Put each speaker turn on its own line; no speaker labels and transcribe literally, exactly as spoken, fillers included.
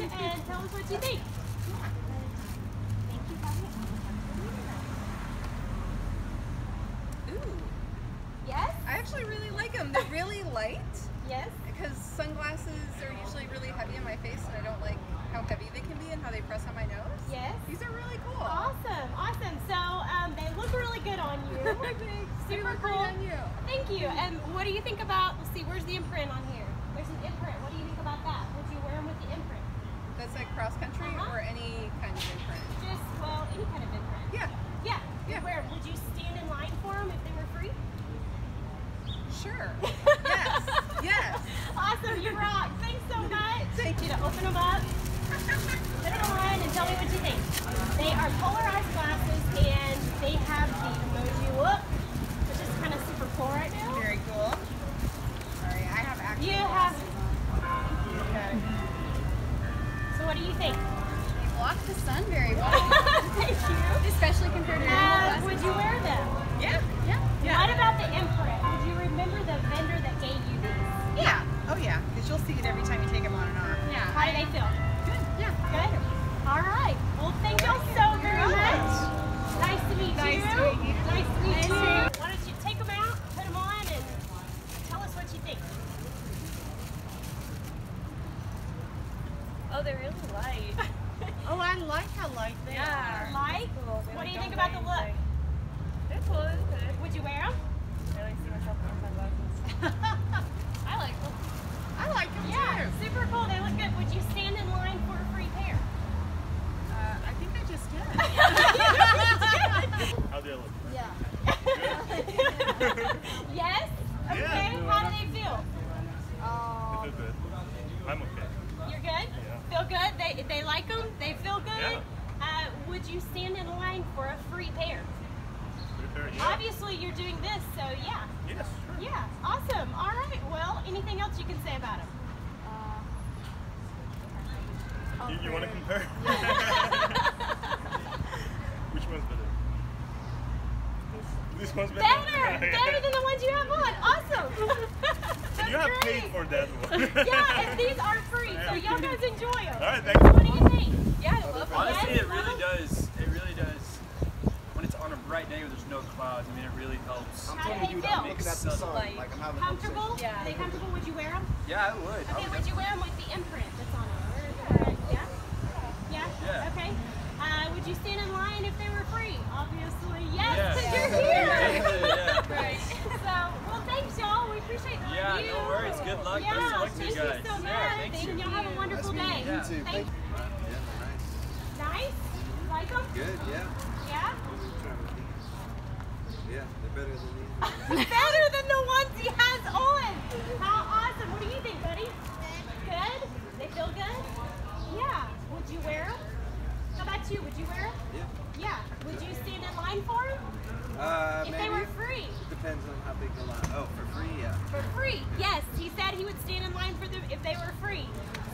and tell us what you think.
Ooh.
Yes?
I actually really like them. They're really light.
Yes?
Because sunglasses are usually really heavy on my face and I don't like how heavy they can be and how they press on my nose.
Yes?
These are really cool.
Awesome, awesome. So um, they look really good on you. Super cool.
On you.
Thank you. And what do you think about, let's see, where's the imprint on here? There's an imprint. What do you think about that? Would you wear them with the imprint?
That's like cross country
Uh-huh.
or any kind of imprint?
Just, well, any kind of imprint.
Yeah.
Yeah.
Yeah.
Where, would you stand in line for them if they were free?
Sure. Yes. Yes.
Awesome, you rock. Thanks so much.
Thank
you to open them up, put them on, and tell me what you think. They are polarized glasses, and they have the emoji look, which is kind of super cool right now.
Very cool. Sorry, I have actual
You have.
Okay.
So what do you think?
They block the sun very well.
Thank you.
Especially compared to your
Uh,
glasses.
would you wear them?
Yeah. Yeah. Yeah.
What about the imprint? Would you remember the vendor that gave you these?
Yeah. Oh yeah. Because you'll see it every time you take them on and off. Yeah.
How do they feel?
Good. Yeah.
Good? All right. Well, thank y'all so very much. Nice to meet
Nice
you.
to meet you.
Nice to meet
Nice
you.
to meet you.
Why don't you take them out, put them on, and tell us what you think.
Oh, they're really light.
Oh, I like how light they
Yeah.
are.
Like?
Cool. They
What do you
don't
think about the
weigh
look?
anything. They're cool. They're good.
Would you wear them?
I like see myself in sunglasses. I like them.
I like them
Yeah,
too.
super cool. They look good. Would you stand in line for a free pair?
Uh, I think I just did.
How do they look?
Yeah.
Good?
Yes? Okay.
Yeah.
How do they feel?
They feel good. I'm okay.
You're good?
Yeah.
Feel good? They, they like them? They feel good?
Yeah.
Uh, would you stand in line for a free pair?
Pretty fair, yeah.
Obviously, you're doing this, so yeah.
Yes, sure.
Yeah, awesome. All right. Well, anything else you can say about them?
You, you want to compare? Which one's better? This one's better?
Better! Better than the ones you have on. Awesome. That's
You have
great.
paid for that one.
Yeah, and these are free, so y'all guys enjoy them.
All right, thanks.
What do you think?
Yeah, I love them.
Honestly,
Yes,
it really
love 'em?
does. It really does. When it's on a bright day where there's no clouds, I mean, it really helps.
How do they feel?
Looking at the sun,
Like,
like I'm having
Comfortable?
Yeah.
Are they comfortable? Would you wear them?
Yeah, I would. I
Okay,
would
would you wear them with the imprint that's on them? Or- Yeah? Yeah?
Yeah.
Okay. Uh, would you stand in line if they were free? Obviously, yes,
Yeah.
because you're
Yeah.
here.
Yeah.
Right. So, well, thanks, y'all. We appreciate the
Yeah,
review.
no worries. Good luck.
Yeah,
Best of luck to
thank
you guys.
you so much.
Yeah, thank you.
And y'all have a wonderful day.
You too.
Thank you. Nice? Like them?
Good, yeah.
Yeah?
Yeah, they're better than these.
Better than the ones he has on. How awesome. What do you think, buddy? Good? They feel good? Yeah. Would you wear them? How about you? Would you wear them?
Yeah.
Yeah. Would you stand in line for them?
Uh,
If
maybe.
they were free.
Depends on how big the line. Oh, for free, yeah.
For free. Yes. He said he would stand in line for them if they were free.